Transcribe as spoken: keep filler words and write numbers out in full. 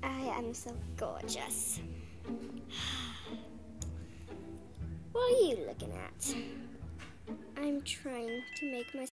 I am so gorgeous. What are you looking at? I'm trying to make my